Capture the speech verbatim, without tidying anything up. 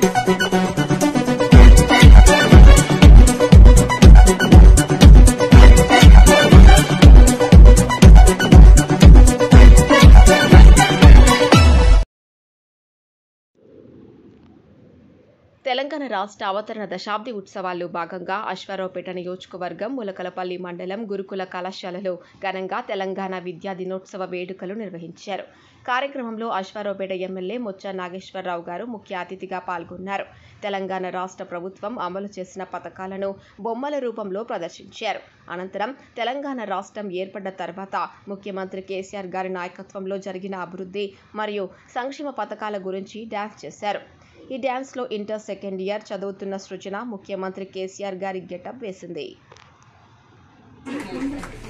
తెలంగాణ రాష్ట్ర అవతరణ దశాబ్ది ఉత్సవాల్లో భాగంగా అశ్వారావుపేట నియోజకవర్గం ములకలపల్లి మండలం గురుకుల కళాశాలలో ఘనంగా తెలంగాణ విద్యా దినోత్సవ వేడుకలు నిర్వహించారు. కార్యక్రమంలో అశ్వారావుపేట ఎమ్మెల్యే మొచ్చ నాగేశ్వరరావు గారు ముఖ్య అతిథిగా పాల్గొన్నారు. తెలంగాణ రాష్ట్ర ప్రభుత్వం అమలు చేసిన పథకాలను బొమ్మల రూపంలో ప్రదర్శించారు. అనంతరం తెలంగాణ రాష్ట్రం ఏర్పడ్డ తర్వాత ముఖ్యమంత్రి కేసీఆర్ గారి నాయకత్వంలో జరిగిన అభివృద్ధి మరియు సంక్షేమ పథకాల గురించి డ్యాన్స్ చేశారు. ఈ డ్యాన్స్లో ఇంటర్ సెకండ్ ఇయర్ చదువుతున్న సృజన ముఖ్యమంత్రి కేసీఆర్ గారి గెటప్ వేసింది.